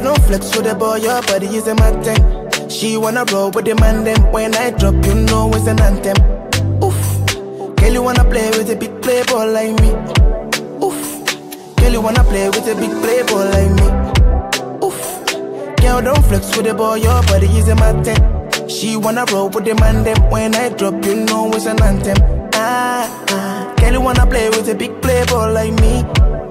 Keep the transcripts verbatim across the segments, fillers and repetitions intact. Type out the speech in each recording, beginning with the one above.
don't flex with the boy, your body is a mandem. She wanna roll with the mandem. When I drop, you know it's an anthem. Oof, girl, you wanna play with a big playboy like me. Oof, girl, you wanna play with a big playboy like me. Oof, girl, don't flex with the boy, your body is a mandem. She wanna roll with the mandem. When I drop, you know it's an anthem. Ah, ah, girl, you wanna play with a big playboy like me.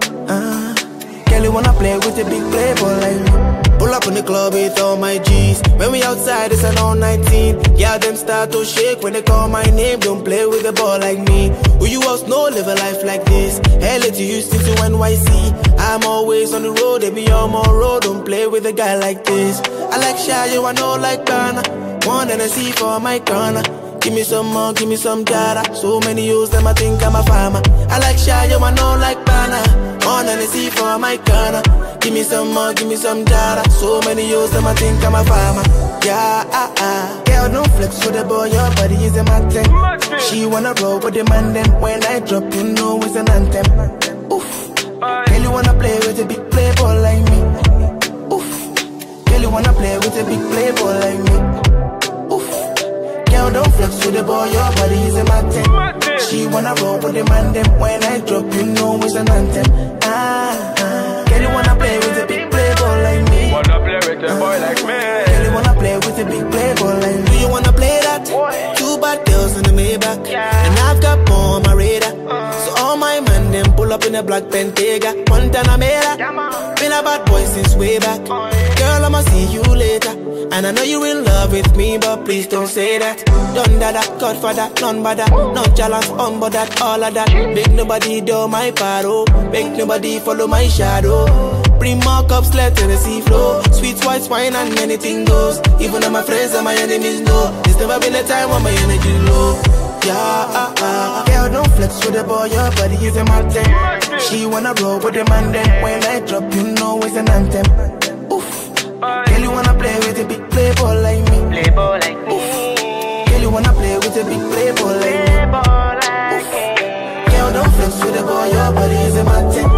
Ah, girl, you wanna play with a big playboy like me. Pull up in the club with all my G's. When we outside, it's an all nineteen. Yeah, them start to shake when they call my name. Don't play with a ball like me. Who you else know live a life like this? L A to Houston to N Y C. I'm always on the road, they be on my road. Don't play with a guy like this. I like shayo, I know like gunna. One Hennessy for my gunna. Give me some more, give me some jara. So many use them, I think I'm a farmer. I like shayo, I know like gbana. One Hennessy for my gunna. Give me some more, give me some jara. So many use them, I think I'm a farmer. Yeah, ah, ah. Girl, don't flex with the boy, your body is a mandem. She wanna roll with the mandem. When I drop, you know it's an anthem. Oof, girl, you wanna play with a big playboy like me. Oof, girl, you wanna play with a big playboy like me. Oof, girl, don't flex with the boy, your body is a mandem. She wanna roll with the mandem. When I drop, you know it's an anthem. Ah, ah. Girl, you wanna play with a big playboy like me. Wanna play with a boy like me. Girl, you wanna play with a big playboy like me. Do you wanna play that? Boy. Two bad girls in the Maybach, yeah. And I've got more on my radar. uh. So all my man them pull up in a black Bentayga. Pantanamera, yeah, been a bad boy since way back. oh, yeah. Girl, I'ma see you later. And I know you in love with me, but please don't say that. Done that, Godfather, none but that. No challenge on but that, all of that. Make nobody do my paro. Make nobody follow my shadow. Bring more cups, let Hennessy flow. Sweet white wine and anything goes. Even though my friends and my enemies know. There's never been a time when my energy low. Yeah, ah, ah. Girl, don't flex with the boy, your body is a mandem. She wanna roll with the mandem. When I drop, you know it's an anthem. Oof, girl, you wanna play with a big playboy like me. Playboy like me. Oof, girl, you wanna play with a big playboy like me. Oof, girl, don't flex with the boy, your body is a mandem.